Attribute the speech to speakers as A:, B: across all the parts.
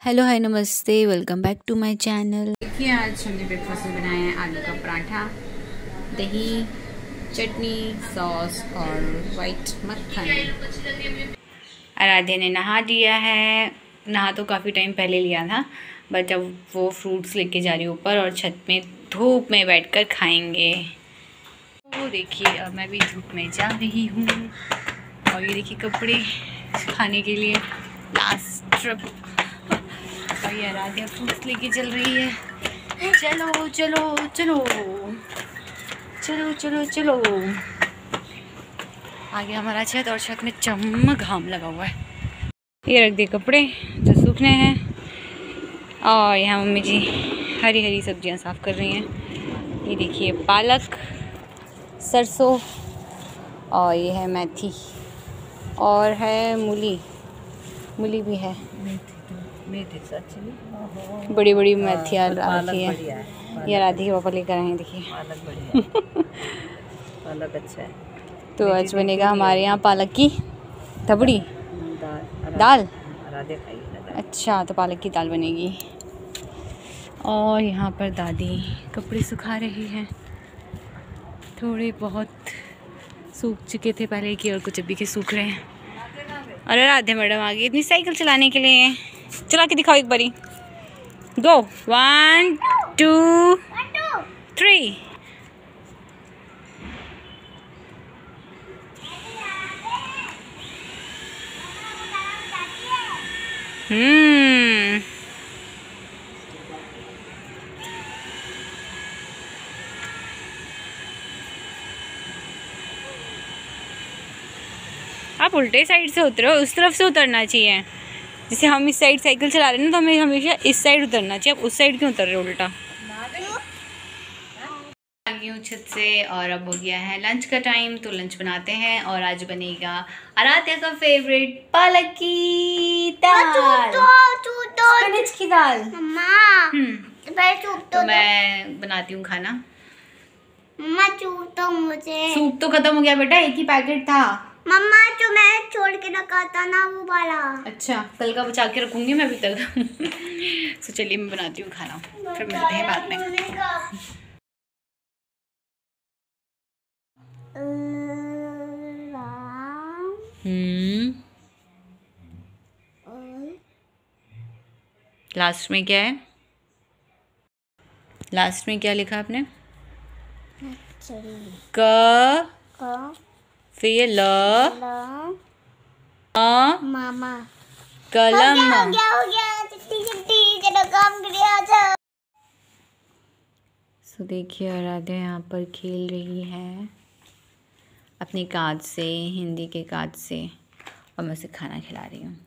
A: Hello hi नमस्ते, welcome back to my channel.
B: देखिए आज हमने ब्रेकफास्ट में बनाया है आलू का पराठा, दही, चटनी, सॉस और वाइट मक्खन। आराध्या ने नहा लिया है। नहा तो काफ़ी टाइम पहले लिया था, बट अब वो फ्रूट्स लेके जा रही है ऊपर और छत में धूप में बैठकर खाएंगे। वो देखिए अब मैं भी धूप में जा रही हूँ और ये देखिए कपड़े सुखाने के लिए लास्ट ट्रिप। और ये आराध्या फ्रूट्स लेके चल रही है। चलो चलो चलो चलो चलो चलो। आगे हमारा छत और छत में चमक घाम लगा हुआ है। ये रख दिए कपड़े जो सूखने हैं और यहाँ मम्मी जी हरी हरी सब्जियाँ साफ़ कर रही हैं। ये देखिए पालक, सरसों और ये है मेथी और है मूली भी है। बड़ी बड़ी मेथियाँ रखी है। ये राधी के पापा लेकर आए हैं। देखिए
C: पालक अच्छा है।
A: तो आज बनेगा हमारे यहाँ पालक की तबड़ी दाल। अच्छा, तो पालक की दाल बनेगी। और यहाँ पर दादी कपड़े सुखा रही हैं। थोड़े बहुत सूख चुके थे पहले की और कुछ अभी के सूख रहे हैं। और राधे मैडम आ गई इतनी साइकिल चलाने के लिए। चला के दिखाओ एक बारी। गो 1 2 3। आप उल्टे साइड से उतरो, उस तरफ से उतरना चाहिए। जैसे हम इस साइड साइकिल चला रहे हैं ना, तो हमें हमेशा इस साइड उतरना चाहिए। आप उस साइड क्यों उतर रहे हो उल्टा? आ गई हूँ छत से और अब हो गया है लंच का टाइम, तो लंच बनाते हैं। और आज बनेगा आराध्या का फेवरेट पालक की दाल, स्पिनच की दाल। तो मैं बनाती हूँ खाना।
D: मम्मा सूप तो मुझे
B: सूप तो खत्म हो गया बेटा, एक ही पैकेट था।
D: मम्मा जो मैं छोड़ के रखा था ना वो वाला।
B: अच्छा, कल का बचा के रखूंगी मैं अभी तक। तो चलिए मैं बनाती हूँ खाना, फिर मिलते हैं बाद में। लास्ट में क्या है? लास्ट में क्या लिखा आपने? क फिर ल
D: मामा
B: कलम।
D: हो गया चलो काम करिए।
B: सो देखिए आराध्या यहाँ पर खेल रही है अपने कार्ड से, हिंदी के कार्ड से, और मैं उसे खाना खिला रही हूँ।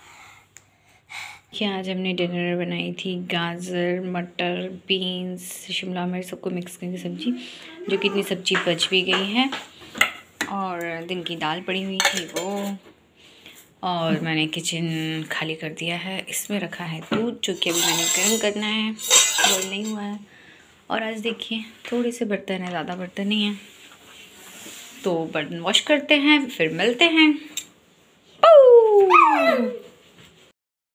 B: आज हमने डिनर बनाई थी गाजर, मटर, बीन्स, शिमला मिर्च सबको मिक्स करके सब्जी, जो कि इतनी सब्जी बच भी गई है। और दिन की दाल पड़ी हुई थी वो। और मैंने किचन खाली कर दिया है। इसमें रखा है दूध, जो कि अभी मैंने गर्म करना है, बॉईल नहीं हुआ है। और आज देखिए थोड़े से बर्तन हैं, ज़्यादा बर्तन नहीं हैं, तो बर्तन वॉश करते हैं, फिर मिलते हैं।